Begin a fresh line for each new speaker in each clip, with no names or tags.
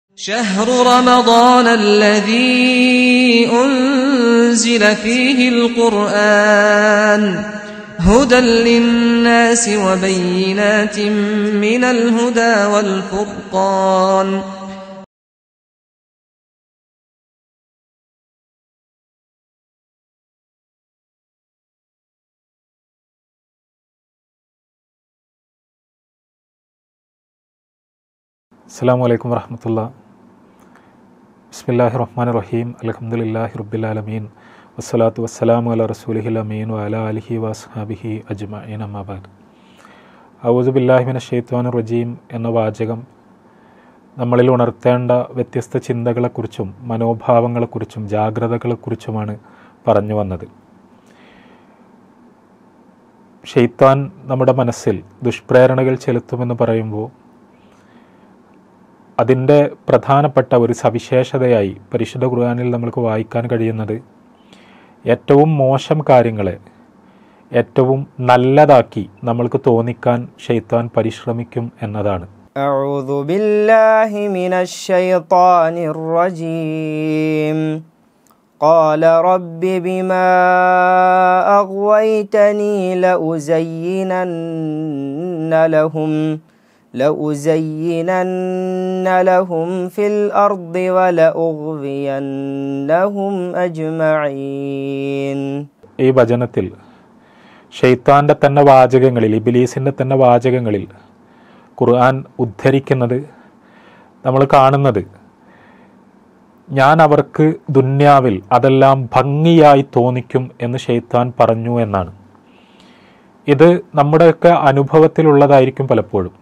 شهر رمضان الذي أنزل فيه القرآن هدى للناس وبينات من الهدى والفرقان
അസ്സലാമു അലൈക്കും വറഹ്മത്തുള്ളാഹി. ബിസ്മില്ലാഹിർ റഹ്മാനിർ റഹീം. അൽഹംദുലില്ലാഹി റബ്ബിൽ ആലമീൻ വസ്സലാത്തു വസ്സലാമു അലാ റസൂലിഹിൽ അമീൻ വഅലാ ആലിഹി വഅസ്ഹാബിഹി അജ്മഈൻ. അമ്മാ ബഅദ്. അഊദു ബില്ലാഹി മിനശ് ശൈത്വാനിർ റജീം എന്ന വാചകം നമ്മളിൽ ഉണർത്തേണ്ട വ്യത്യസ്ത ചിന്തകളെക്കുറിച്ചും മനോഭാവങ്ങളെക്കുറിച്ചും ജാഗ്രതകളെക്കുറിച്ചുമാണ് പറഞ്ഞു വന്നത്. ശൈത്താൻ നമ്മുടെ മനസ്സിൽ ദുഷ്പ്രേരണകൾ ചെലുത്തുമെന്ന് പറയുമ്പോൾ അതിൻ്റെ പ്രധാനപ്പെട്ട ഒരു സവിശേഷതയായി പരിശുദ്ധ ഖുർആനിൽ നമ്മൾക്ക് വായിക്കാൻ കഴിയുന്നത് ഏറ്റവും മോശം കാര്യങ്ങളെ ഏറ്റവും നല്ലതാക്കി നമ്മൾക്ക് തോന്നിക്കാൻ ശൈത്താൻ പരിശ്രമിക്കും എന്നതാണ്.
അഊദു ബില്ലാഹി മിനശ് ശൈത്വാനിർ റജീം. ഖാല റബ്ബി ബിമാ അഗ്വൈതനി لأزينن لهم في الأرض ولأغوينهم أجمعين.
ഈ വചനത്തിൽ ശൈത്താൻ്റെ തന്നെ വാചകങ്ങളിൽ, ഇബ്ലീസിൻ്റെ തന്നെ വാചകങ്ങളിൽ ഖുർആൻ ഉദ്ധരിക്കുന്നത് നമ്മൾ കാണുന്നത് ഞാൻ അവർക്ക് ദുന്യാവിൽ അതെല്ലാം ഭംഗിയായി തോന്നിക്കും എന്ന് ശൈത്താൻ പറഞ്ഞു എന്നാണ്. ഇത് നമ്മുടെയൊക്കെ അനുഭവത്തിലുള്ളതായിരിക്കും പലപ്പോഴും.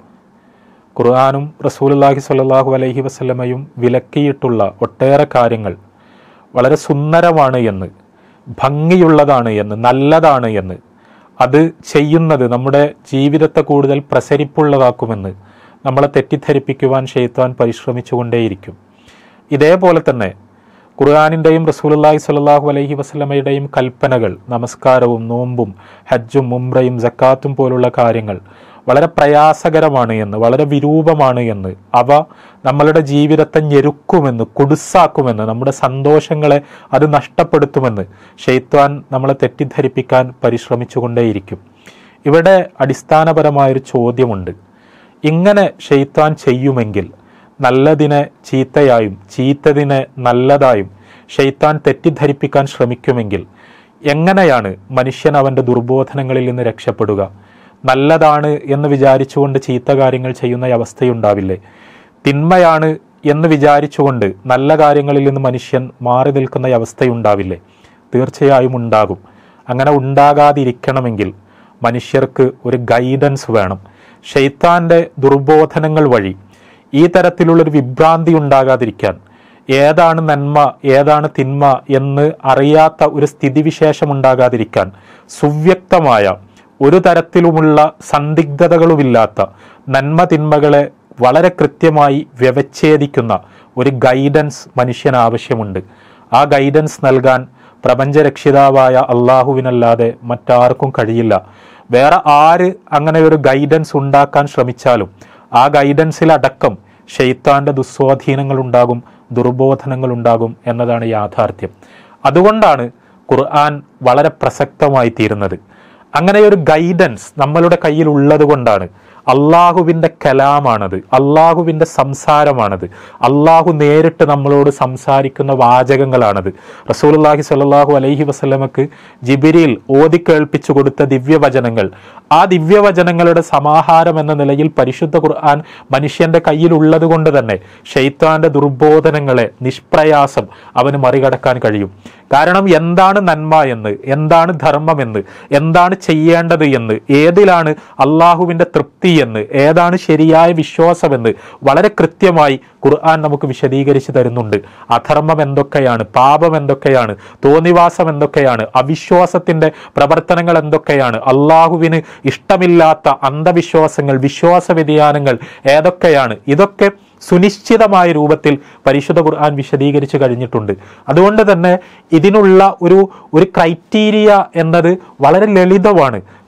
ഖുർആനും റസൂലുള്ളാഹി സ്വല്ലല്ലാഹു അലൈഹി വസല്ലമയും വിലക്കിയിട്ടുള്ള ഒട്ടേറെ കാര്യങ്ങൾ വളരെ സുന്ദരമാണ് എന്ന്, ഭംഗിയുള്ളതാണ് എന്ന്, നല്ലതാണ് എന്ന്, അത് ചെയ്യുന്നത് നമ്മുടെ ജീവിതത്തെ കൂടുതൽ പ്രസരിപ്പുള്ളതാക്കുമെന്ന് നമ്മളെ തെറ്റിദ്ധരിപ്പിക്കുവാൻ ശൈത്താൻ പരിശ്രമിച്ചുകൊണ്ടേയിരിക്കും. ഇതേപോലെ തന്നെ ഖുർആനിൻ്റെയും റസൂലുള്ളാഹി സ്വല്ലല്ലാഹു അലൈഹി വസല്ലമയുടെയും കൽപ്പനകൾ, നമസ്കാരവും നോമ്പും ഹജ്ജും ഉംറയും സക്കാത്തും പോലുള്ള കാര്യങ്ങൾ വളരെ പ്രയാസകരമാണ് എന്ന്, വളരെ വിരൂപമാണ് എന്ന്, അവ നമ്മളുടെ ജീവിതത്തെ ഞെരുക്കുമെന്ന്, കുടുസാക്കുമെന്ന്, നമ്മുടെ സന്തോഷങ്ങളെ അത് നഷ്ടപ്പെടുത്തുമെന്ന് ശൈത്താൻ നമ്മളെ തെറ്റിദ്ധരിപ്പിക്കാൻ പരിശ്രമിച്ചുകൊണ്ടേയിരിക്കും. ഇവിടെ അടിസ്ഥാനപരമായൊരു ചോദ്യമുണ്ട്. ഇങ്ങനെ ശൈത്താൻ ചെയ്യുമെങ്കിൽ, നല്ലതിനെ ചീത്തയായും ചീത്തതിനെ നല്ലതായും ശൈത്താൻ തെറ്റിദ്ധരിപ്പിക്കാൻ ശ്രമിക്കുമെങ്കിൽ എങ്ങനെയാണ് മനുഷ്യൻ അവൻ്റെ ദുർബോധനങ്ങളിൽ നിന്ന് രക്ഷപ്പെടുക? നല്ലതാണ് എന്ന് വിചാരിച്ചുകൊണ്ട് ചീത്ത കാര്യങ്ങൾ ചെയ്യുന്ന അവസ്ഥയുണ്ടാവില്ലേ? തിന്മയാണ് എന്ന് വിചാരിച്ചുകൊണ്ട് നല്ല കാര്യങ്ങളിൽ നിന്ന് മനുഷ്യൻ മാറി നിൽക്കുന്ന അവസ്ഥയുണ്ടാവില്ലേ? തീർച്ചയായും ഉണ്ടാകും. അങ്ങനെ ഉണ്ടാകാതിരിക്കണമെങ്കിൽ മനുഷ്യർക്ക് ഒരു ഗൈഡൻസ് വേണം. ശൈത്താൻ്റെ ദുർബോധനങ്ങൾ വഴി ഈ തരത്തിലുള്ളൊരു വിഭ്രാന്തി ഉണ്ടാകാതിരിക്കാൻ, ഏതാണ് നന്മ ഏതാണ് തിന്മ എന്ന് അറിയാത്ത ഒരു സ്ഥിതിവിശേഷം ഉണ്ടാകാതിരിക്കാൻ സുവ്യക്തമായ ഒരു തരത്തിലുമുള്ള സന്ദിഗ്ധതകളുമില്ലാത്ത നന്മ തിന്മകളെ വളരെ കൃത്യമായി വ്യവച്ഛേദിക്കുന്ന ഒരു ഗൈഡൻസ് മനുഷ്യന് ആവശ്യമുണ്ട്. ആ ഗൈഡൻസ് നൽകാൻ പ്രപഞ്ചരക്ഷിതാവായ അള്ളാഹുവിനല്ലാതെ മറ്റാർക്കും കഴിയില്ല. വേറെ ആര് അങ്ങനെ ഒരു ഗൈഡൻസ് ഉണ്ടാക്കാൻ ശ്രമിച്ചാലും ആ ഗൈഡൻസിലടക്കം ശൈത്താൻ്റെ ദുസ്വാധീനങ്ങളുണ്ടാകും, ദുർബോധനങ്ങളുണ്ടാകും എന്നതാണ് യാഥാർത്ഥ്യം. അതുകൊണ്ടാണ് ഖുർആൻ വളരെ പ്രസക്തമായി തീരുന്നത്. അങ്ങനെയൊരു ഗൈഡൻസ് നമ്മളുടെ കയ്യിൽ ഉള്ളത് കൊണ്ടാണ്. അള്ളാഹുവിൻ്റെ കലാമാണത്, അള്ളാഹുവിൻ്റെ സംസാരമാണത്, അള്ളാഹു നേരിട്ട് നമ്മളോട് സംസാരിക്കുന്ന വാചകങ്ങളാണത്. റസൂലുള്ളാഹി സ്വല്ലല്ലാഹു അലൈഹി വസല്ലമക്ക് ജിബ്രീൽ ഓതിക്കേൾപ്പിച്ചു കൊടുത്ത ദിവ്യവചനങ്ങൾ, ആ ദിവ്യവചനങ്ങളുടെ സമാഹാരം എന്ന നിലയിൽ പരിശുദ്ധ ഖുർആൻ മനുഷ്യൻ്റെ കയ്യിലുള്ളത് കൊണ്ട് തന്നെ ശൈത്താൻ്റെ ദുർബോധനങ്ങളെ നിഷ്പ്രയാസം അവന് മറികടക്കാൻ കഴിയും. കാരണം എന്താണ് നന്മ എന്ന്, എന്താണ് ധർമ്മമെന്ന്, എന്താണ് ചെയ്യേണ്ടത് എന്ന്, ഏതിലാണ് അള്ളാഹുവിൻ്റെ തൃപ്തി എന്ന്, ഏതാണ് ശരിയായ വിശ്വാസമെന്ന് വളരെ കൃത്യമായി ഖുർആൻ നമുക്ക് വിശദീകരിച്ച് തരുന്നുണ്ട്. അധർമ്മം എന്തൊക്കെയാണ്, പാപം എന്തൊക്കെയാണ്, തോന്നിവാസം എന്തൊക്കെയാണ്, അവിശ്വാസത്തിൻ്റെ പ്രവർത്തനങ്ങൾ എന്തൊക്കെയാണ്, അള്ളാഹുവിന് ഇഷ്ടമില്ലാത്ത അന്ധവിശ്വാസങ്ങൾ, വിശ്വാസ വ്യതിയാനങ്ങൾ ഏതൊക്കെയാണ്, ഇതൊക്കെ സുനിശ്ചിതമായ രൂപത്തിൽ പരിശുദ്ധ ഖുർആൻ വിശദീകരിച്ച് കഴിഞ്ഞിട്ടുണ്ട്. അതുകൊണ്ട് തന്നെ ഇതിനുള്ള ഒരു ക്രൈറ്റീരിയ എന്നത് വളരെ ലളിതമാണ്.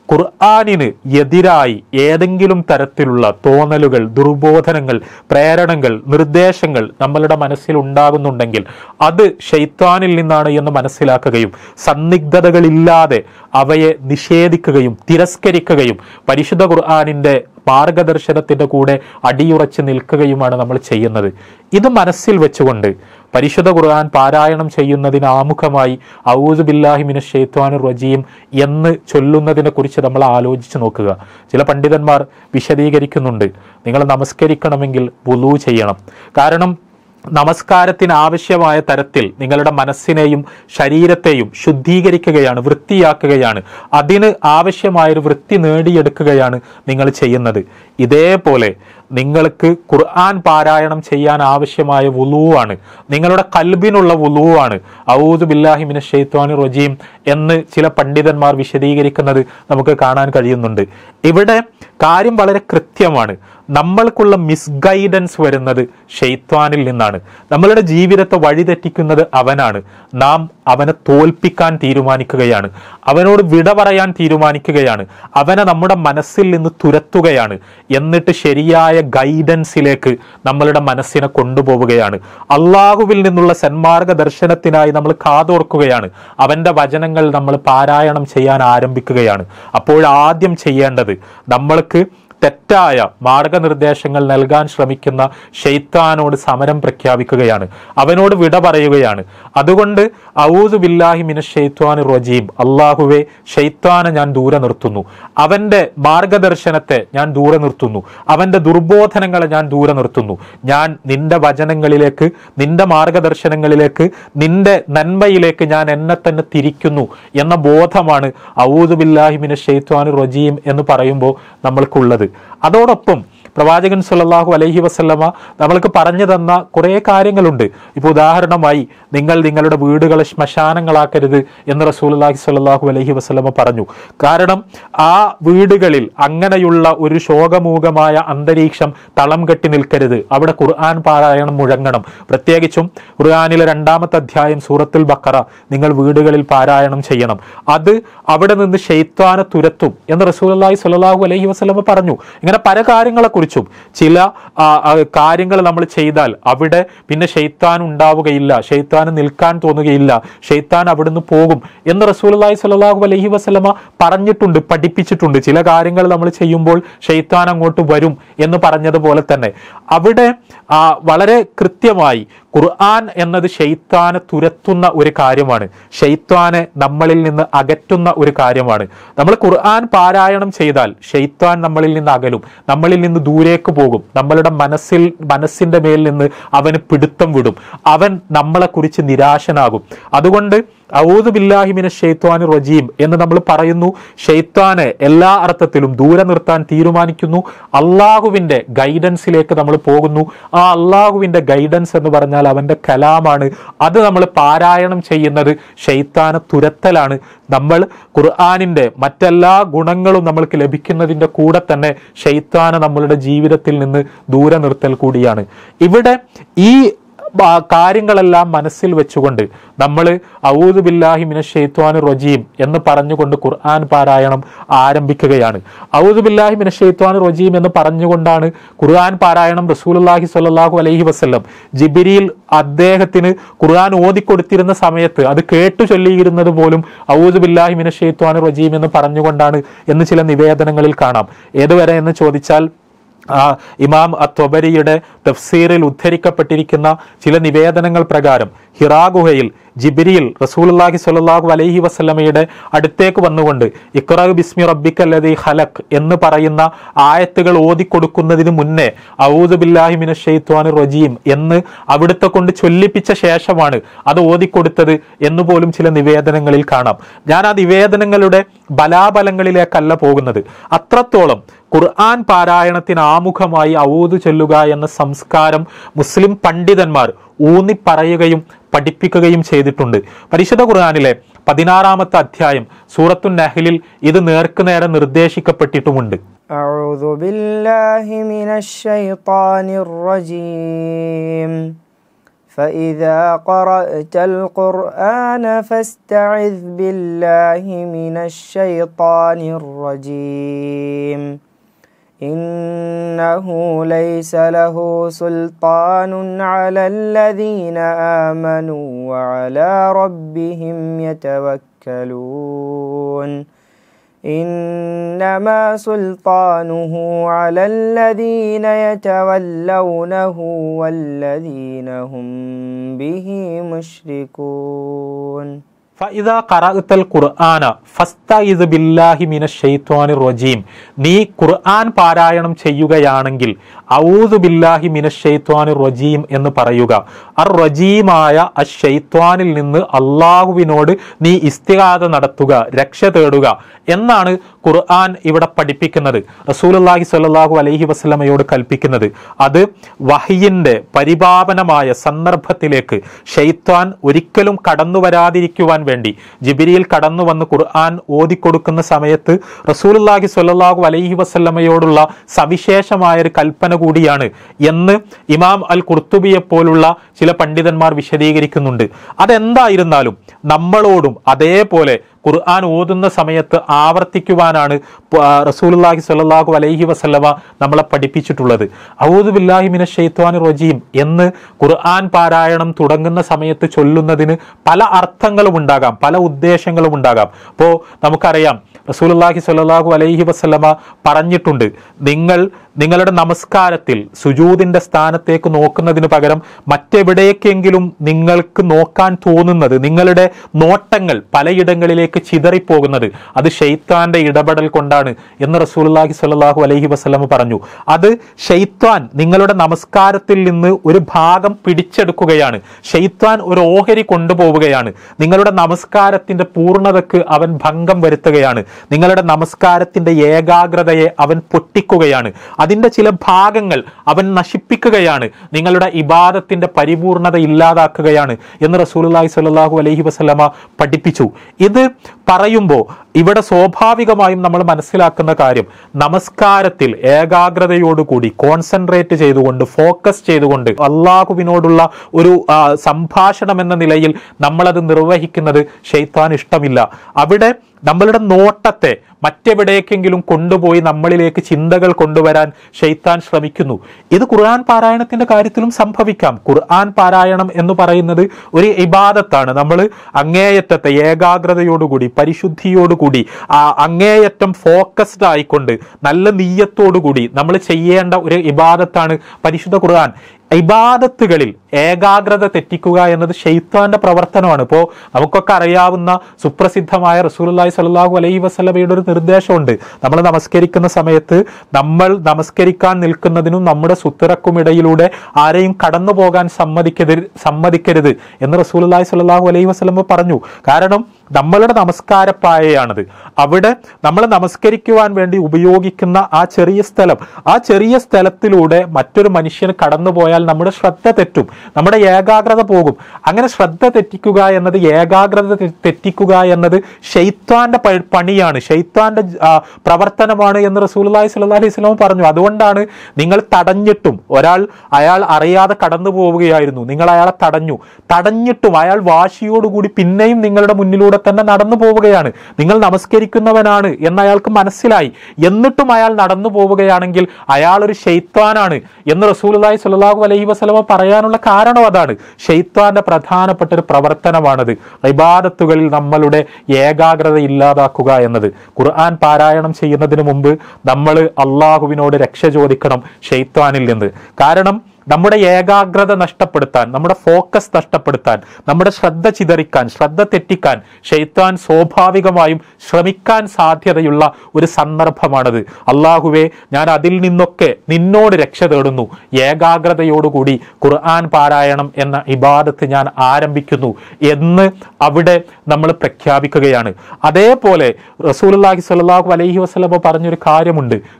ഖുർആനിന് എതിരായി ഏതെങ്കിലും തരത്തിലുള്ള തോന്നലുകൾ, ദുർബോധനങ്ങൾ, പ്രേരണകൾ, നിർദ്ദേശങ്ങൾ നമ്മളുടെ മനസ്സിൽ ഉണ്ടാകുന്നുണ്ടെങ്കിൽ അത് ശൈത്താനിൽ നിന്നാണ് എന്ന് മനസ്സിലാക്കുകയും സന്നിഗ്ധതകളില്ലാതെ അവയെ നിഷേധിക്കുകയും തിരസ്കരിക്കുകയും പരിശുദ്ധ ഖുർആനിന്റെ മാർഗദർശനത്തിന്റെ കൂടെ അടിയുറച്ച് നിൽക്കുകയുമാണ് നമ്മൾ ചെയ്യുന്നത്. ഇത് മനസ്സിൽ വെച്ചുകൊണ്ട് പരിശുദ്ധ ഖുർആൻ പാരായണം ചെയ്യുന്നതിന് ആമുഖമായി ഔദു ബില്ലാഹി മിനശ് ശൈത്വാനിർ റജീം എന്ന് ചൊല്ലുന്നതിനെ കുറിച്ച് നമ്മൾ ആലോചിച്ച് നോക്കുക. ചില പണ്ഡിതന്മാർ വിശദീകരിക്കുന്നുണ്ട്, നിങ്ങൾ നമസ്കരിക്കണമെങ്കിൽ വുളൂ ചെയ്യണം. കാരണം നമസ്കാരത്തിന് ആവശ്യമായ തരത്തിൽ നിങ്ങളുടെ മനസ്സിനെയും ശരീരത്തെയും ശുദ്ധീകരിക്കുകയാണ്, വൃത്തിയാക്കുകയാണ്. അതിന് ആവശ്യമായൊരു വൃത്തി നേടിയെടുക്കുകയാണ് നിങ്ങൾ ചെയ്യുന്നത്. ഇതേപോലെ നിങ്ങൾക്ക് ഖുർആൻ പാരായണം ചെയ്യാൻ ആവശ്യമായ വുളൂവാണ്, നിങ്ങളുടെ ഖൽബിനുള്ള വുളൂവാണ് ഔദു ബില്ലാഹി മിനശ് ശൈത്വാനിർ റജീം എന്ന് ചില പണ്ഡിതന്മാർ വിശദീകരിക്കുന്നത് നമുക്ക് കാണാൻ കഴിയുന്നുണ്ട്. ഇവിടെ കാര്യം വളരെ കൃത്യമാണ്. നമ്മൾക്കുള്ള മിസ്ഗൈഡൻസ് വരുന്നത് ഷെയ്ത്വാനിൽ നിന്നാണ്. നമ്മളുടെ ജീവിതത്തെ വഴിതെറ്റിക്കുന്നത് അവനാണ്. നാം അവനെ തോൽപ്പിക്കാൻ തീരുമാനിക്കുകയാണ്, അവനോട് വിട പറയാൻ തീരുമാനിക്കുകയാണ്, അവനെ നമ്മുടെ മനസ്സിൽ നിന്ന് തുരത്തുകയാണ്. എന്നിട്ട് ശരിയായ ഗൈഡൻസിലേക്ക് നമ്മളുടെ മനസ്സിനെ കൊണ്ടുപോവുകയാണ്. അള്ളാഹുവിൽ നിന്നുള്ള സന്മാർഗ ദർശനത്തിനായി നമ്മൾ കാതോർക്കുകയാണ്. അവന്റെ വചനങ്ങൾ നമ്മൾ പാരായണം ചെയ്യാൻ ആരംഭിക്കുകയാണ്. അപ്പോൾ ആദ്യം ചെയ്യേണ്ടത് നമ്മൾക്ക് തെറ്റായ മാർഗനിർദ്ദേശങ്ങൾ നൽകാൻ ശ്രമിക്കുന്ന ശൈത്താനോട് സമരം പ്രഖ്യാപിക്കുകയാണ്, അവനോട് വിട പറയുകയാണ്. അതുകൊണ്ട് ഔദു ബില്ലാഹി മിനശ് ശൈത്വാനിർ റജീം, അള്ളാഹുവെ ശൈത്താനെ ഞാൻ ദൂരെ നിർത്തുന്നു, അവന്റെ മാർഗദർശനത്തെ ഞാൻ ദൂരെ നിർത്തുന്നു, അവന്റെ ദുർബോധനങ്ങളെ ഞാൻ ദൂരെ നിർത്തുന്നു. ഞാൻ നിന്റെ വചനങ്ങളിലേക്ക്, നിന്റെ മാർഗദർശനങ്ങളിലേക്ക്, നിന്റെ നന്മയിലേക്ക് ഞാൻ എന്നെ തന്നെ തിരിക്കുന്നു എന്ന ബോധമാണ് ഔദു ബില്ലാഹി മിനശ് ശൈത്വാനിർ റജീം എന്ന് പറയുമ്പോൾ നമ്മൾക്കുള്ളത്. അതോടൊപ്പം പ്രവാചകൻ സല്ലല്ലാഹു അലൈഹി വസല്ലമ നമ്മൾക്ക് പറഞ്ഞു തന്ന കുറേ കാര്യങ്ങളുണ്ട്. ഇപ്പോൾ ഉദാഹരണമായി നിങ്ങൾ നിങ്ങളുടെ വീടുകളെ ശ്മശാനങ്ങളാക്കരുത് എന്ന് റസൂലുള്ളാഹി സ്വല്ലല്ലാഹു അലൈഹി വസല്ലമ പറഞ്ഞു. കാരണം ആ വീടുകളിൽ അങ്ങനെയുള്ള ഒരു ശോകമൂകമായ അന്തരീക്ഷം തളം കെട്ടി നിൽക്കരുത്. അവിടെ ഖുർആൻ പാരായണം മുഴങ്ങണം. പ്രത്യേകിച്ചും ഖുർആനിലെ 2-ാമത്തെ അധ്യായം സൂറത്തുൽ ബഖറ നിങ്ങൾ വീടുകളിൽ പാരായണം ചെയ്യണം. അത് അവിടെ നിന്ന് ശൈത്വാനെ തുരത്തും എന്ന് റസൂലുള്ളാഹി സ്വല്ലല്ലാഹു അലൈഹി വസല്ലമ പറഞ്ഞു. ഇങ്ങനെ പല കാര്യങ്ങളെ കുറിച്ചും ചില കാര്യങ്ങൾ നമ്മൾ ചെയ്താൽ അവിടെ പിന്നെ ശൈത്താൻ ഉണ്ടാവുകയില്ല, ശൈത്താന് നിൽക്കാൻ തോന്നുകയില്ല, ശൈത്താൻ അവിടുന്ന് പോകും എന്ന് റസൂലുള്ളാഹി സ്വല്ലല്ലാഹു അലൈഹി വസല്ലമ പറഞ്ഞിട്ടുണ്ട്, പഠിപ്പിച്ചിട്ടുണ്ട്. ചില കാര്യങ്ങൾ നമ്മൾ ചെയ്യുമ്പോൾ ശൈത്താൻ അങ്ങോട്ട് വരും എന്ന് പറഞ്ഞതുപോലെ തന്നെ അവിടെ വളരെ കൃത്യമായി ഖുർആൻ എന്നത് ശൈത്താനെ തുരത്തുന്ന ഒരു കാര്യമാണ്, ശൈത്താനെ നമ്മളിൽ നിന്ന് അകറ്റുന്ന ഒരു കാര്യമാണ്. നമ്മൾ ഖുർആൻ പാരായണം ചെയ്താൽ ശൈത്താൻ നമ്മളിൽ നിന്ന് അകലും, നമ്മളിൽ നിന്ന് ദൂരേക്ക് പോകും, നമ്മളുടെ മനസ്സിന്റെ മേൽ നിന്ന് അവന് പിടുത്തം വിടും, അവൻ നമ്മളെ കുറിച്ച് നിരാശനാകും. അതുകൊണ്ട് ഔദു ബില്ലാഹി മിനശ് ശൈത്വാനിർ റജീം എന്ന് നമ്മൾ പറയുന്നു. ശൈത്താനെ എല്ലാ അർത്ഥത്തിലും ദൂരെ നിർത്താൻ തീരുമാനിക്കുന്നു. അള്ളാഹുവിന്റെ ഗൈഡൻസിലേക്ക് നമ്മൾ പോകുന്നു. ആ അള്ളാഹുവിന്റെ ഗൈഡൻസ് എന്ന് പറഞ്ഞാൽ അവന്റെ കലാമാണ്. അത് നമ്മൾ പാരായണം ചെയ്യുന്നത് ശൈത്താനെ തുരത്തലാണ്. നമ്മൾ ഖുർആനിന്റെ മറ്റെല്ലാ ഗുണങ്ങളും നമ്മൾക്ക് ലഭിക്കുന്നതിന്റെ കൂടെ തന്നെ ശൈത്താനെ നമ്മളുടെ ജീവിതത്തിൽ നിന്ന് ദൂരെ നിർത്തൽ കൂടിയാണ്. ഇവിടെ ഈ കാര്യങ്ങളെല്ലാം മനസ്സിൽ വെച്ചുകൊണ്ട് നമ്മൾ ഔദു ബില്ലാഹി മിനശ് ശൈത്വാനിർ റജീം എന്ന് പറഞ്ഞുകൊണ്ട് ഖുർആൻ പാരായണം ആരംഭിക്കുകയാണ്. ഔദു ബില്ലാഹി മിനശ് ശൈത്വാനിർ റജീം എന്ന് പറഞ്ഞുകൊണ്ടാണ് ഖുർആൻ പാരായണം റസൂലുള്ളാഹി സ്വല്ലല്ലാഹു അലൈഹി വസല്ലം ജിബ്രീൽ അദ്ദേഹത്തിന് ഖുർആൻ ഓതിക്കൊടുത്തിരുന്ന സമയത്ത് അത് കേട്ടു ചൊല്ലിയിരുന്നത് പോലും ഔദു ബില്ലാഹി മിനശ് ശൈത്വാനിർ റജീം എന്ന് പറഞ്ഞുകൊണ്ടാണ് എന്ന് ചില നിവേദനങ്ങളിൽ കാണാം. ഏതുവരെ എന്ന് ചോദിച്ചാൽ ഇമാം അത്വബരിയുടെ തഫ്സീറിൽ ഉദ്ധരിക്കപ്പെട്ടിരിക്കുന്ന ചില നിവേദനങ്ങൾ പ്രകാരം ഹിറാ ഗുഹയിൽ ജിബ്രീൽ റസൂലുള്ളാഹി സ്വല്ലല്ലാഹു അലൈഹി വസല്ലമയുടെ അടുത്തേക്ക് വന്നുകൊണ്ട് ഇഖ്റ ബിസ്മി റബ്ബിക്കല്ലദീ ഖലഖ് എന്ന് പറയുന്ന ആയത്തുകൾ ഓതിക്കൊടുക്കുന്നതിന് മുന്നേ ഔദു ബില്ലാഹി മിനശ് ശൈത്വാനിർ റജീം എന്ന് അവിടുത്തെ കൊണ്ട് ചൊല്ലിപ്പിച്ച ശേഷമാണ് അത് ഓതിക്കൊടുത്തത് എന്ന് പോലും ചില നിവേദനങ്ങളിൽ കാണാം. ഞാൻ ആ നിവേദനങ്ങളുടെ ബലാബലങ്ങളിലേക്കല്ല പോകുന്നത്. അത്രത്തോളം ഖുർആൻ പാരായണത്തിന് ആമുഖമായി ഔദു ചൊല്ലുക എന്ന സംസ്കാരം മുസ്ലിം പണ്ഡിതന്മാർ ഊന്നി പറയുകയും പഠിപ്പിക്കുകയും ചെയ്തിട്ടുണ്ട്. പരിശുദ്ധ ഖുർആനിലെ 16-ാമത്തെ അധ്യായം സൂറത്തുൻ നഹ്ലിൽ ഇത് നേർക്കുനേരെ നിർദ്ദേശിക്കപ്പെട്ടിട്ടുമുണ്ട്.
അഊദു ബില്ലാഹി മിനശ് ശൈത്വാനിർ റജീം فإذا قرأت القرآن فاستعذ بالله من الشيطان الرجيم إنه ليس له سلطان على الذين آمنوا وعلى ربهم يتوكلون إنما سلطانه على الذين يتولونه والذين هم به مشركون
فإذا قرأت القرآن فاستعذ بالله من الشيطان الرجيم നീ ഖുർആൻ പാരായണം ചെയ്യുകയാണെങ്കിൽ ഔദു ബില്ലാഹി മിനശ് ശൈത്വാനിർ റജീം എന്ന് പറയുക. അർ റജീമായ അശൈത്വാനിൽ നിന്ന് അള്ളാഹുവിനോട് നീ ഇസ്തിഗാഥ നടത്തുക, രക്ഷ തേടുക എന്നാണ് ഖുർആൻ ഇവിടെ പഠിപ്പിക്കുന്നത്, റസൂലുള്ളാഹി സ്വല്ലല്ലാഹു അലൈഹി വസല്ലമയോട് കൽപ്പിക്കുന്നത്. അത് വഹയിന്റെ പരിപാവനമായ സന്ദർഭത്തിലേക്ക് ശൈത്വാൻ ഒരിക്കലും കടന്നു വരാതിരിക്കുവാൻ വേണ്ടി ജിബ്രീൽ കടന്നു വന്ന് ഖുർആൻ ഓതിക്കൊടുക്കുന്ന സമയത്ത് റസൂലുള്ളാഹി സ്വല്ലല്ലാഹു അലൈഹി വസല്ലമയോടുള്ള സവിശേഷമായ ഒരു കൽപ്പന കൂടിയാണ് എന്ന് ഇമാം അൽ ഖുർത്തുബിയെ പോലുള്ള ചില പണ്ഡിതന്മാർ വിശദീകരിക്കുന്നുണ്ട്. അതെന്തായിരുന്നാലും നമ്മളോടും അതേപോലെ ഖുർആൻ ഓതുന്ന സമയത്ത് ആവർത്തിക്കുവാനാണ് റസൂലുള്ളാഹി സ്വല്ലല്ലാഹു അലൈഹി വസല്ലമ നമ്മളെ പഠിപ്പിച്ചിട്ടുള്ളത്. ഔദു ബില്ലാഹി മിനശ് ശൈത്വാനിർ റജീം എന്ന് ഖുർആൻ പാരായണം തുടങ്ങുന്ന സമയത്ത് ചൊല്ലുന്നതിന് പല അർത്ഥങ്ങളും ഉണ്ടാകാം, പല ഉദ്ദേശങ്ങളും ഉണ്ടാകാം. അപ്പോൾ നമുക്കറിയാം റസൂലുള്ളാഹി സ്വല്ലല്ലാഹു അലൈഹി വസല്ലമ പറഞ്ഞിട്ടുണ്ട്, നിങ്ങളുടെ നമസ്കാരത്തിൽ സുജൂദിന്റെ സ്ഥാനത്തേക്ക് നോക്കുന്നതിന് പകരം മറ്റെവിടേക്കെങ്കിലും നിങ്ങൾക്ക് നോക്കാൻ തോന്നുന്നത്, നിങ്ങളുടെ നോട്ടങ്ങൾ പലയിടങ്ങളിലേക്ക് ചിതറിപ്പോകുന്നത് അത് ശൈത്താന്റെ ഇടപെടൽ കൊണ്ടാണ് എന്ന് റസൂലുള്ളാഹി സ്വല്ലല്ലാഹു അലൈഹി വസല്ലമ പറഞ്ഞു. അത് ശൈത്താൻ നിങ്ങളുടെ നമസ്കാരത്തിൽ നിന്ന് ഒരു ഭാഗം പിടിച്ചെടുക്കുകയാണ്, ശൈത്താൻ ഒരു ഓഹരി കൊണ്ടുപോവുകയാണ്, നിങ്ങളുടെ നമസ്കാരത്തിന്റെ പൂർണ്ണതയ്ക്ക് അവൻ ഭംഗം വരുത്തുകയാണ്, നിങ്ങളുടെ നമസ്കാരത്തിന്റെ ഏകാഗ്രതയെ അവൻ പൊട്ടിക്കുകയാണ്, അതിന്റെ ചില ഭാഗങ്ങൾ അവൻ നശിപ്പിക്കുകയാണ്, നിങ്ങളുടെ ഇബാദത്തിന്റെ പരിപൂർണത ഇല്ലാതാക്കുകയാണ് എന്ന് റസൂലുള്ളാഹി സ്വല്ലല്ലാഹു അലൈഹി വസല്ലമ പഠിപ്പിച്ചു. ഇത് പറയുമ്പോൾ ഇവിടെ സ്വാഭാവികമായും നമ്മൾ മനസ്സിലാക്കുന്ന കാര്യം, നമസ്കാരത്തിൽ ഏകാഗ്രതയോടുകൂടി കോൺസെൻട്രേറ്റ് ചെയ്തുകൊണ്ട് ഫോക്കസ് ചെയ്തുകൊണ്ട് അള്ളാഹുവിനോടുള്ള ഒരു സംഭാഷണം എന്ന നിലയിൽ നമ്മളത് നിർവഹിക്കുന്നത് ശൈത്താൻ ഇഷ്ടമില്ല. അവിടെ നമ്മളുടെ നോട്ടത്തെ മറ്റെവിടേക്കെങ്കിലും കൊണ്ടുപോയി നമ്മളിലേക്ക് ചിന്തകൾ കൊണ്ടുവരാൻ ശൈത്താൻ ശ്രമിക്കുന്നു. ഇത് ഖുർആൻ പാരായണത്തിന്റെ കാര്യത്തിലും സംഭവിക്കാം. ഖുർആൻ പാരായണം എന്ന് പറയുന്നത് ഒരു ഇബാദത്താണ്. നമ്മൾ അങ്ങേയറ്റത്തെ ഏകാഗ്രതയോടുകൂടി പരിശുദ്ധിയോടുകൂടി അങ്ങേയറ്റം ഫോക്കസ്ഡ് ആയിക്കൊണ്ട് നല്ല നീയത്തോടുകൂടി നമ്മൾ ചെയ്യേണ്ട ഒരു ഇബാദത്താണ് പരിശുദ്ധ ഖുർആൻ. ഇബാദത്തുകളിൽ ഏകാഗ്രത തെറ്റിക്കുക എന്നത് ശൈത്താന്റെ പ്രവർത്തനമാണ്. ഇപ്പോൾ നമുക്കൊക്കെ അറിയാവുന്ന സുപ്രസിദ്ധമായ റസൂലുള്ളാഹി സ്വല്ലല്ലാഹു അലൈഹി വസല്ലമയുടെ ഒരു നിർദ്ദേശമുണ്ട്, നമ്മൾ നമസ്കരിക്കുന്ന സമയത്ത് നമ്മൾ നമസ്കരിക്കാൻ നിൽക്കുന്നതിനും നമ്മുടെ സുത്തറക്കുമിടയിലൂടെ ആരെയും കടന്നു പോകാൻ സമ്മതിക്കരുത് എന്ന് റസൂലുള്ളാഹി സ്വല്ലല്ലാഹു അലൈഹി വസല്ലമ പറഞ്ഞു. കാരണം നമ്മളുടെ നമസ്കാരപ്പായയാണത്. അവിടെ നമ്മൾ നമസ്കരിക്കുവാൻ വേണ്ടി ഉപയോഗിക്കുന്ന ആ ചെറിയ സ്ഥലത്തിലൂടെ മറ്റൊരു മനുഷ്യന് കടന്നുപോയാൽ നമ്മുടെ ശ്രദ്ധ തെറ്റും, നമ്മുടെ ഏകാഗ്രത പോകും. അങ്ങനെ ശ്രദ്ധ തെറ്റിക്കുക എന്നത്, ഏകാഗ്രത തെറ്റിക്കുക എന്നത് ശൈത്താന്റെ പണിയാണ്, ശൈത്താന്റെ പ്രവർത്തനമാണ് എന്ന് റസൂലുള്ളാഹി സ്വല്ലല്ലാഹു അലൈഹി വസല്ലം പറഞ്ഞു. അതുകൊണ്ടാണ് നിങ്ങൾ തടഞ്ഞിട്ടും, അയാൾ അറിയാതെ കടന്നു പോവുകയായിരുന്നു, നിങ്ങൾ അയാളെ തടഞ്ഞിട്ടും അയാൾ വാശിയോടുകൂടി പിന്നെയും നിങ്ങളുടെ മുന്നിലൂടെ തന്നെ നടന്നു പോവുകയാണ്, നിങ്ങൾ നമസ്കരിക്കുന്നവനാണ് എന്ന് അയാൾക്ക് മനസ്സിലായി, എന്നിട്ടും അയാൾ നടന്നു പോവുകയാണെങ്കിൽ അയാൾ ഒരു ശൈത്താനാണ് എന്ന് റസൂലുള്ളാഹി സ്വല്ലല്ലാഹു അലൈഹി വസല്ലമ പറയാനുള്ള കാരണം അതാണ്. ശൈത്താന്റെ പ്രധാനപ്പെട്ട ഒരു പ്രവർത്തനമാണത്, ഇബാദത്തുകളിൽ നമ്മളുടെ ഏകാഗ്രത ഇല്ലാതാക്കുക എന്നത്. ഖുർആൻ പാരായണം ചെയ്യുന്നതിന് മുമ്പ് നമ്മൾ അള്ളാഹുവിനോട് രക്ഷ ചോദിക്കണം ശൈത്താനിൽ നിന്ന്. കാരണം നമ്മുടെ ഏകാഗ്രത നഷ്ടപ്പെടുത്താൻ, നമ്മുടെ ഫോക്കസ് നഷ്ടപ്പെടുത്താൻ, നമ്മുടെ ശ്രദ്ധ ചിതറിക്കാൻ, ശ്രദ്ധ തെറ്റിക്കാൻ ശൈത്താൻ സ്വാഭാവികമായും ശ്രമിക്കാൻ സാധ്യതയുള്ള ഒരു സന്ദർഭമാണത്. അള്ളാഹുവേ, ഞാൻ അതിൽ നിന്നൊക്കെ നിന്നോട് രക്ഷ തേടുന്നു, ഏകാഗ്രതയോടുകൂടി ഖുർആൻ പാരായണം എന്ന ഇബാദത്ത് ഞാൻ ആരംഭിക്കുന്നു എന്ന് അവിടെ നമ്മൾ പ്രഖ്യാപിക്കുകയാണ്. അതേപോലെ റസൂലുള്ളാഹി സ്വല്ലല്ലാഹു അലൈഹി വസല്ലം പറഞ്ഞൊരു കാര്യമുണ്ട്,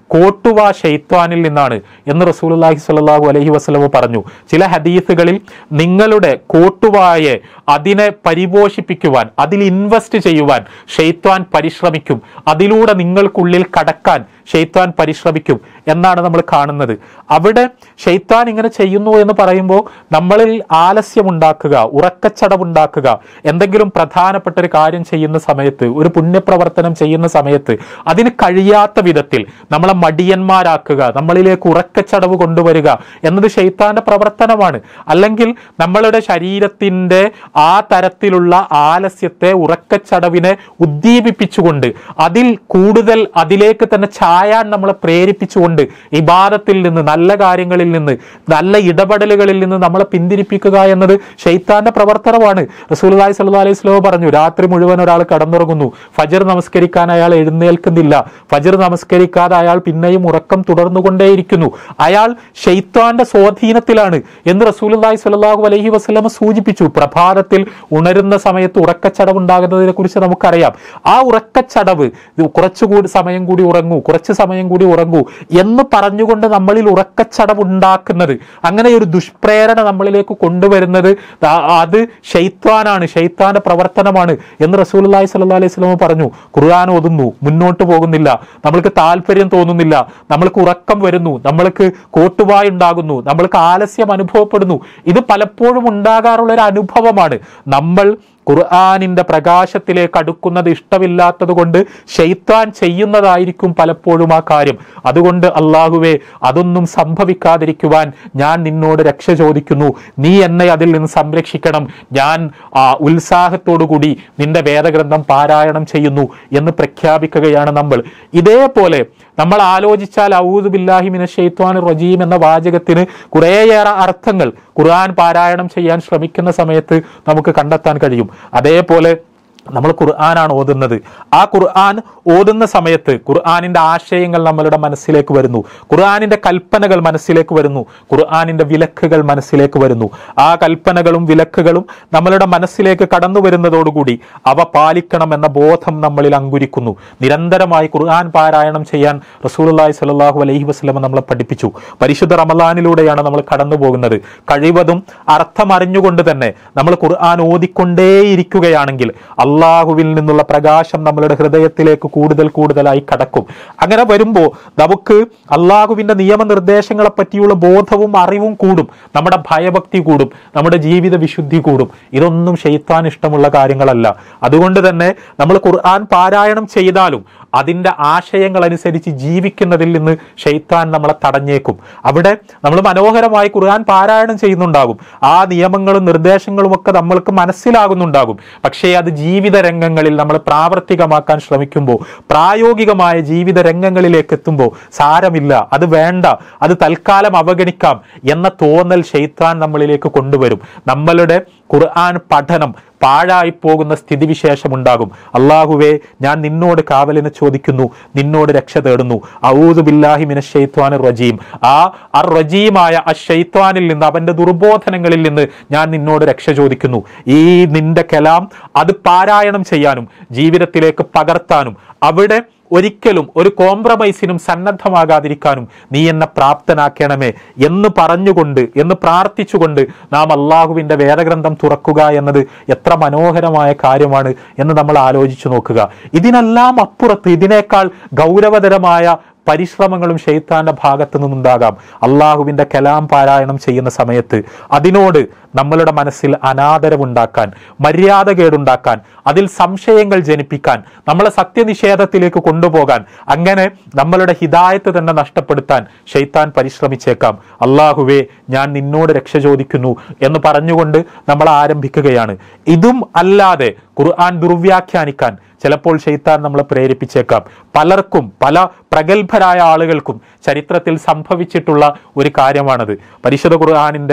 കോട്ടുവാ ഷെയ്ത്വാനിൽ നിന്നാണ് എന്ന് റസൂലുള്ളാഹി സ്വല്ലല്ലാഹു അലൈഹി വസല്ലം പറഞ്ഞു. ചില ഹദീസുകളിൽ നിങ്ങളുടെ കോട്ടുവായെ അതിനെ പരിപോഷിപ്പിക്കുവാൻ, അതിൽ ഇൻവെസ്റ്റ് ചെയ്യുവാൻ ഷെയ്ത്വാൻ പരിശ്രമിക്കും, അതിലൂടെ നിങ്ങൾക്കുള്ളിൽ കടക്കാൻ ഷെയ്ത്താൻ പരിശ്രമിക്കും എന്നാണ് നമ്മൾ കാണുന്നത്. അവിടെ ഷെയ്ത്താൻ ഇങ്ങനെ ചെയ്യുന്നു എന്ന് പറയുമ്പോൾ നമ്മളിൽ ആലസ്യമുണ്ടാക്കുക, ഉറക്കച്ചടവുണ്ടാക്കുക, എന്തെങ്കിലും പ്രധാനപ്പെട്ട ഒരു കാര്യം ചെയ്യുന്ന സമയത്ത്, ഒരു പുണ്യപ്രവർത്തനം ചെയ്യുന്ന സമയത്ത് അതിന് കഴിയാത്ത വിധത്തിൽ നമ്മളെ മടിയന്മാരാക്കുക, നമ്മളിലേക്ക് ഉറക്കച്ചടവ് കൊണ്ടുവരിക എന്നത് ഷെയ്ത്താന്റെ പ്രവർത്തനമാണ്. അല്ലെങ്കിൽ നമ്മളുടെ ശരീരത്തിന്റെ ആ തരത്തിലുള്ള ആലസ്യത്തെ, ഉറക്കച്ചടവിനെ ഉദ്ദീപിപ്പിച്ചുകൊണ്ട് അതിൽ കൂടുതൽ അതിലേക്ക് തന്നെ ചായാൻ നമ്മളെ പ്രേരിപ്പിച്ചുകൊണ്ട് ഇബാദത്തിൽ നിന്ന്, നല്ല കാര്യങ്ങളിൽ നിന്ന്, നല്ല ഇടപെടലുകളിൽ നിന്ന് നമ്മളെ പിന്തിരിപ്പിക്കുക എന്നത് ഷെയ്ത്താന്റെ പ്രവർത്തനമാണ്. റസൂലുള്ളാഹി സ്വല്ലല്ലാഹു അലൈഹി വസല്ലം പറഞ്ഞു, രാത്രി മുഴുവൻ ഒരാൾ കടന്നുറങ്ങുന്നു, ഫജ്ർ നമസ്കരിക്കാൻ അയാൾ എഴുന്നേൽക്കുന്നില്ല, ഫജ്ർ നമസ്കരിക്കാതെ അയാൾ പിന്നെയും ഉറക്കം തുടർന്നുകൊണ്ടേയിരിക്കുന്നു, അയാൾ ഷെയ്ത്താന്റെ സ്വാധീനത്തിലാണ് എന്ന് റസൂലുള്ളാഹി സ്വല്ലല്ലാഹു അലൈഹി വസല്ലം സൂചിപ്പിച്ചു. പ്രഭാതത്തിൽ ഉണരുന്ന സമയത്ത് ഉറക്കച്ചടവ് ഉണ്ടാകുന്നതിനെ കുറിച്ച് നമുക്കറിയാം. ആ ഉറക്കച്ചടവ്, കുറച്ചുകൂടി സമയം കൂടി ഉറങ്ങൂ, കുറച്ച് സമയം കൂടി ഉറങ്ങൂ എന്ന് പറഞ്ഞുകൊണ്ട് നമ്മളിൽ ഉറക്കച്ചടവ് ഉണ്ടാക്കുന്നത്, അങ്ങനെ ഒരു ദുഷ്പ്രേരണ നമ്മളിലേക്ക് കൊണ്ടുവരുന്നത് അത് ഷെയ്ത്താനാണ്, ഷെയ്ത്താന്റെ പ്രവർത്തനമാണ് എന്ന് റസൂലുള്ളാഹി സ്വല്ലല്ലാഹു അലൈഹി വസല്ലം പറഞ്ഞു. ഖുർആൻ ഓതുന്നു, മുന്നോട്ട് പോകുന്നില്ല, നമ്മൾക്ക് താല്പര്യം തോന്നുന്നില്ല, നമ്മൾക്ക് ഉറക്കം വരുന്നു, നമ്മൾക്ക് കോട്ടുവായ ഉണ്ടാകുന്നു, നമ്മൾക്ക് ആലസ്യം അനുഭവപ്പെടുന്നു. ഇത് പലപ്പോഴും ഉണ്ടാകാറുള്ള ഒരു അനുഭവമാണ്. നമ്മൾ ഖുർആനിന്റെ പ്രകാശത്തിലേക്ക് അടുക്കുന്നത് ഇഷ്ടമില്ലാത്തത് കൊണ്ട് ഷെയ്ത്താൻ ചെയ്യുന്നതായിരിക്കും പലപ്പോഴും ആ കാര്യം. അതുകൊണ്ട് അല്ലാഹുവേ, അതൊന്നും സംഭവിക്കാതിരിക്കുവാൻ ഞാൻ നിന്നോട് രക്ഷ ചോദിക്കുന്നു, നീ എന്നെ അതിൽ നിന്ന് സംരക്ഷിക്കണം, ഞാൻ ഉത്സാഹത്തോടുകൂടി നിന്റെ വേദഗ്രന്ഥം പാരായണം ചെയ്യുന്നു എന്ന് പ്രഖ്യാപിക്കുകയാണ് നമ്മൾ. ഇതേപോലെ നമ്മൾ ആലോചിച്ചാൽ ഔദു ബില്ലാഹി മിനശ് ശൈത്വാനിർ റജീം എന്ന വാചകത്തിന് കുറേയേറെ അർത്ഥങ്ങൾ ഖുർആൻ പാരായണം ചെയ്യാൻ ശ്രമിക്കുന്ന സമയത്ത് നമുക്ക് കണ്ടെത്താൻ കഴിയും. അതേപോലെ നമ്മൾ ഖുർആനാണ് ഓതുന്നത്. ആ ഖുർആൻ ഓതുന്ന സമയത്ത് ഖുർആനിന്റെ ആശയങ്ങൾ നമ്മളുടെ മനസ്സിലേക്ക് വരുന്നു, ഖുർആനിന്റെ കൽപ്പനകൾ മനസ്സിലേക്ക് വരുന്നു, ഖുർആനിന്റെ വിലക്കുകൾ മനസ്സിലേക്ക് വരുന്നു. ആ കൽപ്പനകളും വിലക്കുകളും നമ്മളുടെ മനസ്സിലേക്ക് കടന്നു വരുന്നതോടുകൂടി അവ പാലിക്കണം എന്ന ബോധം നമ്മളിൽ അങ്കുരിക്കുന്നു. നിരന്തരമായി ഖുർആൻ പാരായണം ചെയ്യാൻ റസൂലുള്ളാഹി സ്വല്ലല്ലാഹു അലൈഹി വസല്ലം നമ്മളെ പഠിപ്പിച്ചു. പരിശുദ്ധ റമളാനിലൂടെയാണ് നമ്മൾ കടന്നു പോകുന്നത്. കഴിവതും അർത്ഥമറിഞ്ഞുകൊണ്ട് തന്നെ നമ്മൾ ഖുർആൻ ഓതിക്കൊണ്ടേയിരിക്കുകയാണെങ്കിൽ അള്ളാഹുവിൽ നിന്നുള്ള പ്രകാശം നമ്മളുടെ ഹൃദയത്തിലേക്ക് കൂടുതലായി കടക്കും. അങ്ങനെ വരുമ്പോൾ നമുക്ക് അള്ളാഹുവിന്റെ നിയമനിർദ്ദേശങ്ങളെ പറ്റിയുള്ള ബോധവും അറിവും കൂടും, നമ്മുടെ ഭയഭക്തി കൂടും, നമ്മുടെ ജീവിത വിശുദ്ധി കൂടും. ഇതൊന്നും ഷെയ്ത്താൻ ഇഷ്ടമുള്ള കാര്യങ്ങളല്ല. അതുകൊണ്ട് തന്നെ നമ്മൾ ഖുർആൻ പാരായണം ചെയ്താലും അതിൻ്റെ ആശയങ്ങൾ അനുസരിച്ച് ജീവിക്കുന്നതിൽ നിന്ന് ഷെയ്ത്താൻ നമ്മളെ തടഞ്ഞേക്കും. അവിടെ നമ്മൾ മനോഹരമായി ഖുർആൻ പാരായണം ചെയ്യുന്നുണ്ടാകും, ആ നിയമങ്ങളും നിർദ്ദേശങ്ങളും ഒക്കെ നമ്മൾക്ക് മനസ്സിലാകുന്നുണ്ടാകും. പക്ഷേ അത് ജീവിത രംഗങ്ങളിൽ നമ്മൾ പ്രാവർത്തികമാക്കാൻ ശ്രമിക്കുമ്പോൾ, പ്രായോഗികമായ ജീവിത രംഗങ്ങളിലേക്ക് എത്തുമ്പോൾ സാരമില്ല, അത് വേണ്ട, അത് തൽക്കാലം അവഗണിക്കാം എന്ന തോന്നൽ ഷെയ്ത്താൻ നമ്മളിലേക്ക് കൊണ്ടുവരും. നമ്മളുടെ ഖുർആൻ പഠനം പാഴായി പോകുന്ന സ്ഥിതിവിശേഷമുണ്ടാകും. അള്ളാഹുവേ, ഞാൻ നിന്നോട് കാവലിനെ ചോദിക്കുന്നു, നിന്നോട് രക്ഷ തേടുന്നു. ഔദു ബില്ലാഹി മിനശ് ശൈത്വാനിർ റജീം, ആ റജീമായ അശൈത്വാനിൽ നിന്ന്, അവന്റെ ദുർബോധനങ്ങളിൽ നിന്ന് ഞാൻ നിന്നോട് രക്ഷ ചോദിക്കുന്നു. ഈ നിന്റെ കലാം അത് പാരായണം ചെയ്യാനും ജീവിതത്തിലേക്ക് പകർത്താനും അവിടെ ഒരിക്കലും ഒരു കോംപ്രമൈസിനും സന്നദ്ധമാകാതിരിക്കാനും നീ എന്നെ പ്രാപ്തനാക്കണമേ എന്ന് പറഞ്ഞുകൊണ്ട്, എന്ന് പ്രാർത്ഥിച്ചുകൊണ്ട് നാം അള്ളാഹുവിൻ്റെ വേദഗ്രന്ഥം തുറക്കുക എന്നത് എത്ര മനോഹരമായ കാര്യമാണ് എന്ന് നമ്മൾ ആലോചിച്ചു നോക്കുക. ഇതിനെല്ലാം അപ്പുറത്ത് ഇതിനേക്കാൾ ഗൗരവതരമായ പരിശ്രമങ്ങളും ഷെയ്ത്താന്റെ ഭാഗത്തു നിന്നുണ്ടാകാം. അള്ളാഹുവിൻ്റെ കലാം പാരായണം ചെയ്യുന്ന സമയത്ത് അതിനോട് നമ്മളുടെ മനസ്സിൽ അനാദരവുണ്ടാക്കാൻ, മര്യാദകേടുണ്ടാക്കാൻ, അതിൽ സംശയങ്ങൾ ജനിപ്പിക്കാൻ, നമ്മളെ സത്യനിഷേധത്തിലേക്ക് കൊണ്ടുപോകാൻ, അങ്ങനെ നമ്മളുടെ ഹിദായത്ത് തന്നെ നഷ്ടപ്പെടുത്താൻ ഷെയ്ത്താൻ പരിശ്രമിച്ചേക്കാം. അള്ളാഹുവേ, ഞാൻ നിന്നോട് രക്ഷ ചോദിക്കുന്നു എന്ന് പറഞ്ഞുകൊണ്ട് നമ്മൾ ആരംഭിക്കുകയാണ്. ഇതും അല്ലാതെ ഖുർആൻ ദുർവ്യാഖ്യാനിക്കാൻ ചിലപ്പോൾ ഷെയ്ത്താൻ നമ്മളെ പ്രേരിപ്പിച്ചേക്കാം. പലർക്കും, പല പ്രഗത്ഭരായ ആളുകൾക്കും ചരിത്രത്തിൽ സംഭവിച്ചിട്ടുള്ള ഒരു കാര്യമാണത്. പരിശുദ്ധ ഖുർആനിന്റെ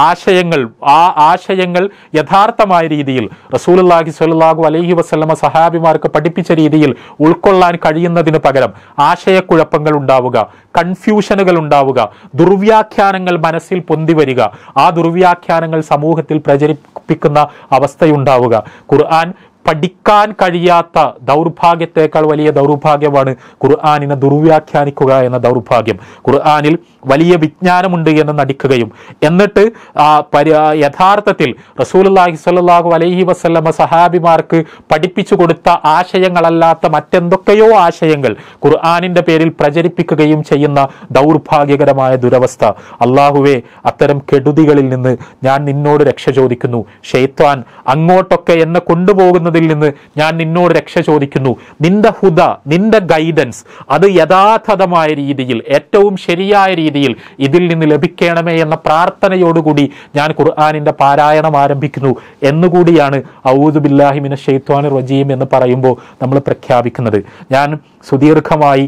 ആശയങ്ങൾ യഥാർത്ഥമായ രീതിയിൽ റസൂലുള്ളാഹി സ്വല്ലല്ലാഹു അലൈഹി വസല്ലമ സഹാബിമാർക്ക് പഠിപ്പിച്ച രീതിയിൽ ഉൾക്കൊള്ളാൻ കഴിയുന്നതിന് പകരം ആശയക്കുഴപ്പങ്ങൾ ഉണ്ടാവുക, കൺഫ്യൂഷനുകൾ ഉണ്ടാവുക, ദുർവ്യാഖ്യാനങ്ങൾ മനസ്സിൽ പൊന്തി വരിക, ആ ദുർവ്യാഖ്യാനങ്ങൾ സമൂഹത്തിൽ പ്രചരിപ്പിക്കുന്ന അവസ്ഥയുണ്ടാവുക. ഖുർആൻ പഠിക്കാൻ കഴിയാത്ത ദൗർഭാഗ്യത്തേക്കാൾ വലിയ ദൗർഭാഗ്യമാണ് ഖുർആനിനെ ദുർവ്യാഖ്യാനിക്കുക എന്ന ദൗർഭാഗ്യം. ഖുർആനിൽ വലിയ വിജ്ഞാനമുണ്ട് എന്ന് നടിക്കുകയും എന്നിട്ട് യഥാർത്ഥത്തിൽ റസൂലുള്ളാഹി സ്വല്ലല്ലാഹു അലൈഹി വസല്ലമ സഹാബിമാർക്ക് പഠിപ്പിച്ചു കൊടുത്ത ആശയങ്ങളല്ലാത്ത മറ്റെന്തൊക്കെയോ ആശയങ്ങൾ ഖുർആനിന്റെ പേരിൽ പ്രചരിപ്പിക്കുകയും ചെയ്യുന്ന ദൗർഭാഗ്യകരമായ ദുരവസ്ഥ. അല്ലാഹുവേ, അത്തരം കെടുതികളിൽ നിന്ന് ഞാൻ നിന്നോട് രക്ഷ ചോദിക്കുന്നു. ശൈത്വാൻ അങ്ങോട്ടൊക്കെ എന്നെ കൊണ്ടുപോകുന്നതിൽ നിന്ന് ഞാൻ നിന്നോട് രക്ഷ ചോദിക്കുന്നു. നിന്റെ ഹുദ, നിന്റെ ഗൈഡൻസ് അത് യഥാർത്ഥമായ രീതിയിൽ, ഏറ്റവും ശരിയായ രീതിയിൽ ഇതിൽ നിന്ന് ലഭിക്കണമേ എന്ന പ്രാർത്ഥനയോടുകൂടി ഞാൻ ഖുർആനിന്റെ പാരായണം ആരംഭിക്കുന്നു എന്നുകൂടിയാണ് ഔദു ബില്ലാഹി മിനശ് ശൈത്വാനിർ റജീം എന്ന് പറയുമ്പോൾ നമ്മൾ പ്രഖ്യാപിക്കുന്നത്. ഞാൻ സുദീർഘമായി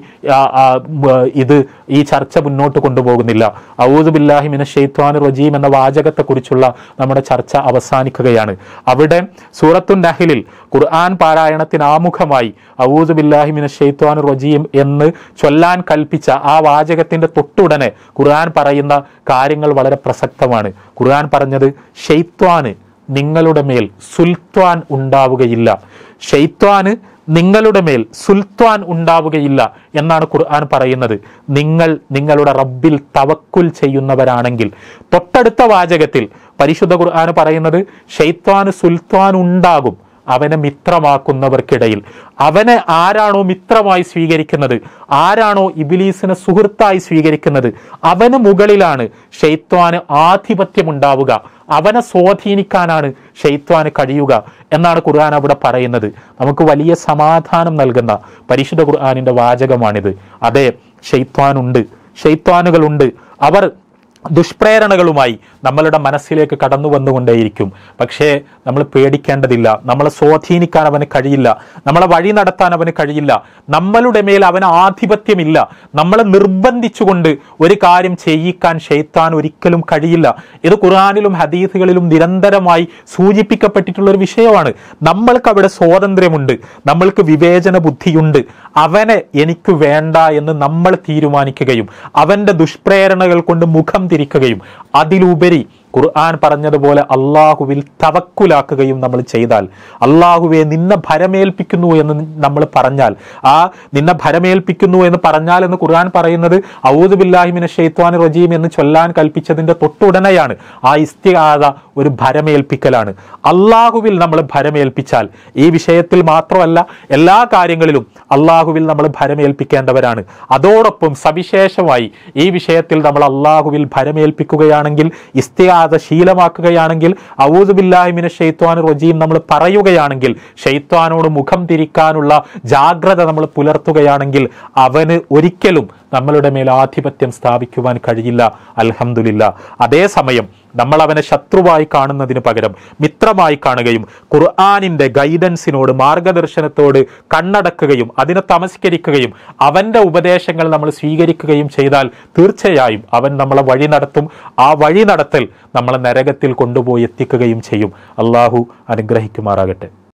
ഈ ചർച്ച മുന്നോട്ട് കൊണ്ടുപോകുന്നില്ല. ഔദു ബില്ലാഹി മിനശ് ശൈത്വാനിർ റജീം എന്ന വാചകത്തെക്കുറിച്ചുള്ള നമ്മുടെ ചർച്ച അവസാനിക്കുകയാണ്. അവിടെ സൂറത്തുൻ നഹ്ലിൽ ഖുർആൻ പാരായണത്തിന് ആമുഖമായി ഔദു ബില്ലാഹി മിനശ് ശൈത്വാനിർ റജീം എന്ന് ചൊല്ലാൻ കൽപ്പിച്ച ആ വാചകത്തിന്റെ തൊട്ടുടനെ ഖുർആൻ പറയുന്ന കാര്യങ്ങൾ വളരെ പ്രസക്തമാണ്. ഖുർആൻ പറഞ്ഞത്, ശൈത്വാന് നിങ്ങളുടെ മേൽ സുൽത്താൻ ഉണ്ടാവുകയില്ല, ശൈത്വാന് നിങ്ങളുടെ മേൽ സുൽത്താൻ ഉണ്ടാവുകയില്ല എന്നാണ് ഖുർആൻ പറയുന്നത്. നിങ്ങൾ നിങ്ങളുടെ റബ്ബിൽ തവക്കുൽ ചെയ്യുന്നവരാണെങ്കിൽ. തൊട്ടടുത്ത വാചകത്തിൽ പരിശുദ്ധ ഖുർആൻ പറയുന്നത്, ശൈത്വാന് സുൽത്താൻ ഉണ്ടാകും അവനെ മിത്രമാക്കുന്നവർക്കിടയിൽ. അവനെ ആരാണോ മിത്രമായി സ്വീകരിക്കുന്നത്, ആരാണോ ഇബ്ലീസിനെ സുഹൃത്തായി സ്വീകരിക്കുന്നത്, അവന് മുകളിലാണ് ശൈത്വാന് ആധിപത്യമുണ്ടാവുക, അവനെ സ്വാധീനിക്കാനാണ് ശൈത്വാന് കഴിയുക എന്നാണ് ഖുർആൻ അവിടെ പറയുന്നത്. നമുക്ക് വലിയ സമാധാനം നൽകുന്ന പരിശുദ്ധ ഖുർആനിന്റെ വാചകമാണിത്. അതെ, ശൈത്വാനുണ്ട്, ശൈത്വാനുകളുണ്ട്. അവർ ദുഷ്പ്രേരണകളുമായി നമ്മളുടെ മനസ്സിലേക്ക് കടന്നു വന്നുകൊണ്ടേയിരിക്കും. പക്ഷേ നമ്മൾ പേടിക്കേണ്ടതില്ല. നമ്മളെ സ്വാധീനിക്കാൻ അവന് കഴിയില്ല, നമ്മളെ വഴി നടത്താൻ അവന് കഴിയില്ല, നമ്മളുടെ മേൽ അവന് ആധിപത്യമില്ല. നമ്മളെ നിർബന്ധിച്ചുകൊണ്ട് ഒരു കാര്യം ചെയ്യിക്കാൻ ശൈത്താൻ ഒരിക്കലും കഴിയില്ല. ഇത് ഖുർആനിലും ഹദീസുകളിലും നിരന്തരമായി സൂചിപ്പിക്കപ്പെട്ടിട്ടുള്ള ഒരു വിഷയമാണ്. നമ്മൾക്ക് അവിടെ സ്വാതന്ത്ര്യമുണ്ട്, നമ്മൾക്ക് വിവേചന ബുദ്ധിയുണ്ട്. അവനെ എനിക്ക് വേണ്ട എന്ന് നമ്മൾ തീരുമാനിക്കുകയും അവന്റെ ദുഷ്പ്രേരണകൾ കൊണ്ട് മുഖം തിരിക്കുകയും അതിലുപരി ഖുർആൻ പറഞ്ഞതുപോലെ അള്ളാഹുവിൽ തവക്കുലാക്കുകയും നമ്മൾ ചെയ്താൽ, അള്ളാഹുവെ നിന്നെ ഭരമേൽപ്പിക്കുന്നു എന്ന് നമ്മൾ പറഞ്ഞാൽ, നിന്നെ ഭരമേൽപ്പിക്കുന്നു എന്ന് പറഞ്ഞാൽ എന്ന് ഖുർആൻ പറയുന്നത് ഔദു ബില്ലാഹി മിനശ് ശൈത്വാനിർ റജീം എന്ന് ചൊല്ലാൻ കൽപ്പിച്ചതിന്റെ തൊട്ടുടനെയാണ്. ആ ഇസ്തിആദ ഒരു ഭരമേൽപ്പിക്കലാണ്. അള്ളാഹുവിൽ നമ്മൾ ഭരമേൽപ്പിച്ചാൽ, ഈ വിഷയത്തിൽ മാത്രമല്ല എല്ലാ കാര്യങ്ങളിലും അള്ളാഹുവിൽ നമ്മൾ ഭരമേൽപ്പിക്കേണ്ടവരാണ്. അതോടൊപ്പം സവിശേഷമായി ഈ വിഷയത്തിൽ നമ്മൾ അള്ളാഹുവിൽ ഭരമേൽപ്പിക്കുകയാണെങ്കിൽ, ഇസ്തിആദ ശീലമാക്കുകയാണെങ്കിൽ, ഔദു ബില്ലാഹി മിനശ് ശൈത്വാനിർ റജീം നമ്മൾ പറയുകയാണെങ്കിൽ, ശൈത്വാനോട് മുഖം തിരിക്കാനുള്ള ജാഗ്രത നമ്മൾ പുലർത്തുകയാണെങ്കിൽ അവന് ഒരിക്കലും നമ്മളുടെ മേൽ ആധിപത്യം സ്ഥാപിക്കുവാൻ കഴിയില്ല. അൽഹംദുലില്ലാ. അതേസമയം നമ്മൾ അവനെ ശത്രുവായി കാണുന്നതിന് പകരം മിത്രമായി കാണുകയും ഖുർആനിന്റെ ഗൈഡൻസിനോട്, മാർഗദർശനത്തോട് കണ്ണടക്കുകയും അതിനെ തമസ്കരിക്കുകയും അവന്റെ ഉപദേശങ്ങൾ നമ്മൾ സ്വീകരിക്കുകയും ചെയ്താൽ തീർച്ചയായും അവൻ നമ്മളെ വഴി നടത്തും. ആ വഴി നടത്തൽ നമ്മളെ നരകത്തിൽ കൊണ്ടുപോയി എത്തിക്കുകയും ചെയ്യും. അള്ളാഹു അനുഗ്രഹിക്കുമാറാകട്ടെ.